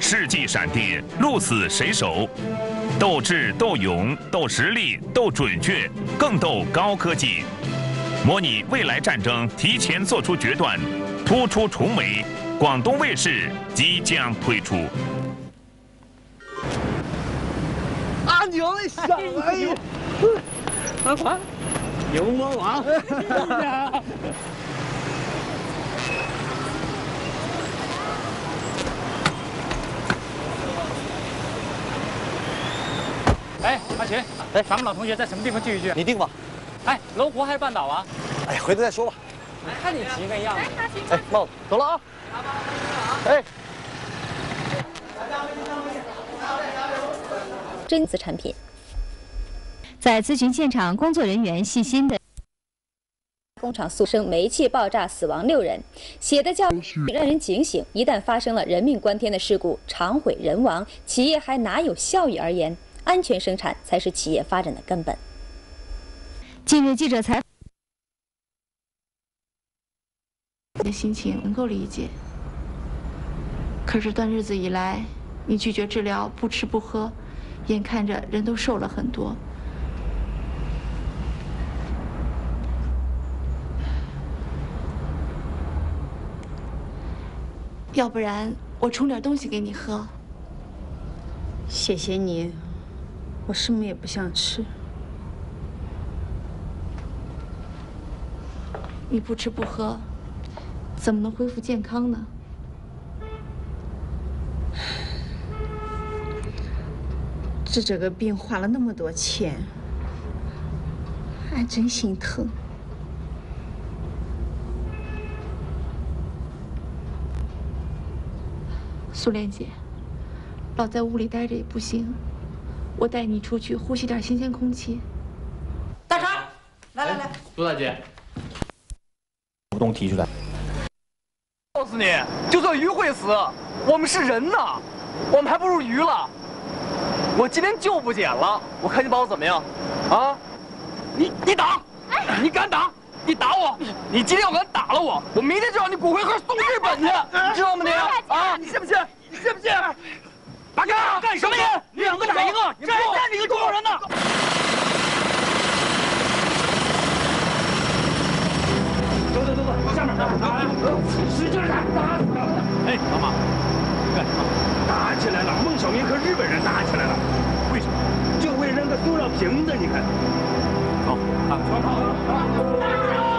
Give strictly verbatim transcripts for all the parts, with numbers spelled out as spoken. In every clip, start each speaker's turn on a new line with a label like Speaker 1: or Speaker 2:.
Speaker 1: 世纪闪电，鹿死谁手？斗智斗勇斗实力斗准确，更斗高科技，模拟未来战争，提前做出决断，突出重围。广东卫视即将推出。
Speaker 2: 阿牛，你什么呀？
Speaker 3: 阿华，牛魔王。哎，阿群，哎，咱们老同学在什么地方聚一聚？
Speaker 2: 你定吧。
Speaker 3: 哎，龙湖还是半岛啊？
Speaker 2: 哎，回头再说吧。
Speaker 3: 看你急个样子。
Speaker 2: 哎，帽子，走了啊。哎。
Speaker 4: 真子产品，在咨询现场，工作人员细心的。工厂速生煤气爆炸死亡六人，写的教育让人警醒。一旦发生了人命关天的事故，厂毁人亡，企业还哪有效益而言？安全生产才是企业发展的根本。近日，记者采访
Speaker 5: 你的心情能够理解，可这段日子以来，你拒绝治疗，不吃不喝，眼看着人都瘦了很多。要不然我冲点东西给你喝。
Speaker 6: 谢谢你，我什么也不想吃。
Speaker 5: 你不吃不喝，怎么能恢复健康呢？
Speaker 6: 治这个病花了那么多钱，还真心疼。
Speaker 5: 苏莲姐，老在屋里待着也不行，我带你出去呼吸点新鲜空气。
Speaker 7: 大成，来来来，
Speaker 3: 苏大姐，
Speaker 2: 主动提出来。
Speaker 8: 告诉你，就算鱼会死，我们是人呐，我们还不如鱼了。我今天就不捡了，我看你把我怎么样？啊？你你打，哎、你敢打？你打我！你今天要敢打了我，我明天就让你骨灰盒送日本去，你知道吗你？啊，你信不信？你信不信？八哥，干什么呀？两个打一个，这还站着一个中国人呢！走走走走，下面下面，使劲打，打死他！
Speaker 3: 哎，老马，干什么？
Speaker 9: 打起来了！孟小明和日本人打起来了。
Speaker 3: 为什么？
Speaker 9: 就为扔个塑料瓶子，你看。
Speaker 3: 走，看看。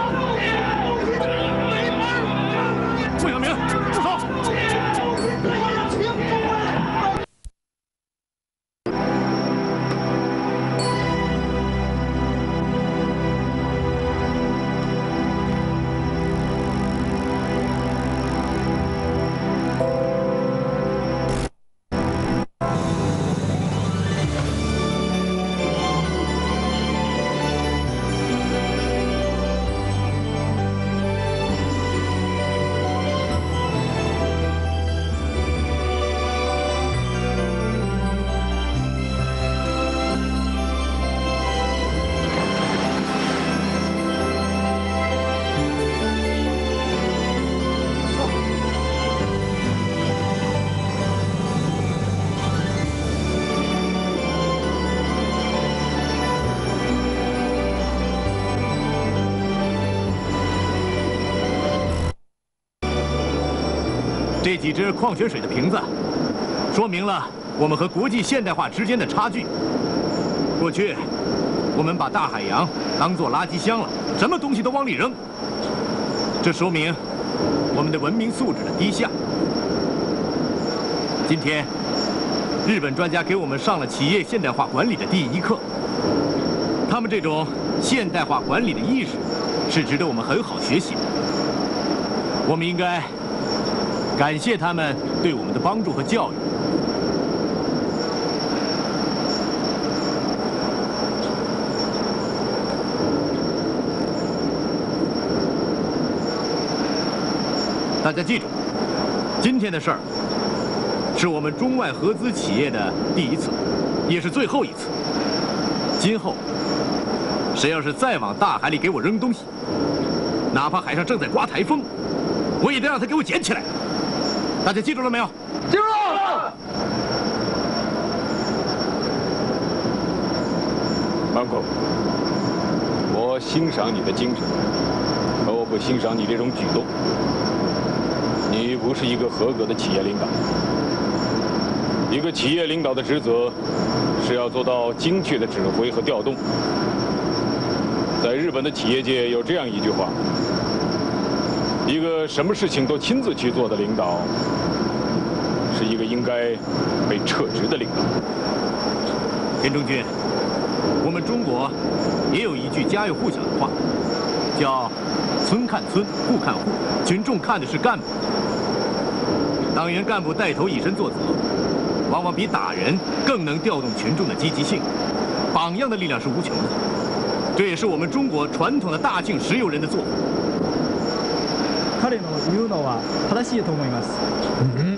Speaker 3: 孟小明，住手！
Speaker 10: 这几只矿泉水的瓶子，说明了我们和国际现代化之间的差距。过去，我们把大海洋当作垃圾箱了，什么东西都往里扔。这说明我们的文明素质的低下。今天，日本专家给我们上了企业现代化管理的第一课。他们这种现代化管理的意识，是值得我们很好学习的。我们应该感谢他们对我们的帮助和教育。大家记住，今天的事儿是我们中外合资企业的第一次，也是最后一次。今后，谁要是再往大海里给我扔东西，哪怕海上正在刮台风，我也得让他给我捡起来。大家记住了没有？
Speaker 8: 记住了。
Speaker 11: 堂口，我欣赏你的精神，可我不欣赏你这种举动。你不是一个合格的企业领导。一个企业领导的职责是要做到精确的指挥和调动。在日本的企业界有这样一句话：一个什么事情都亲自去做的领导，是一个应该被撤职的领导。
Speaker 10: 田中君，我们中国也有一句家喻户晓的话，叫“村看村，户看户”，群众看的是干部。党员干部带头以身作则，往往比打人更能调动群众的积极性。榜样的力量是无穷的，这也是我们中国传统的大庆石油人的做法。
Speaker 12: 彼の言うのは正しいと思います。
Speaker 11: 嗯。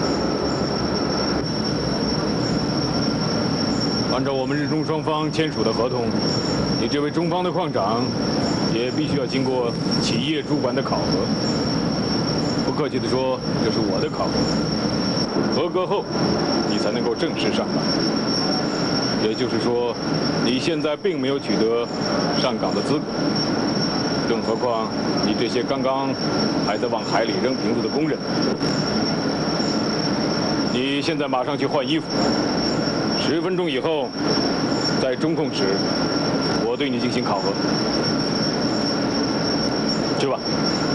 Speaker 11: 按照我们日中双方签署的合同，你这位中方的矿长也必须要经过企业主管的考核。不客气地说，这是我的考核。合格后，你才能够正式上岗。也就是说，你现在并没有取得上岗的资格。更何况，你这些刚刚还在往海里扔瓶子的工人，你现在马上去换衣服。十分钟以后，在中控室，我对你进行考核。去吧。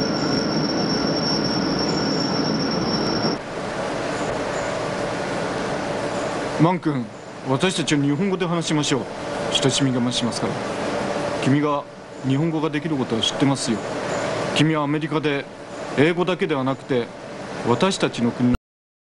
Speaker 13: マン君、私たちは日本語で話しましょう。親しみが増しますから。君が日本語ができることは知ってますよ。君はアメリカで英語だけではなくて私たちの国の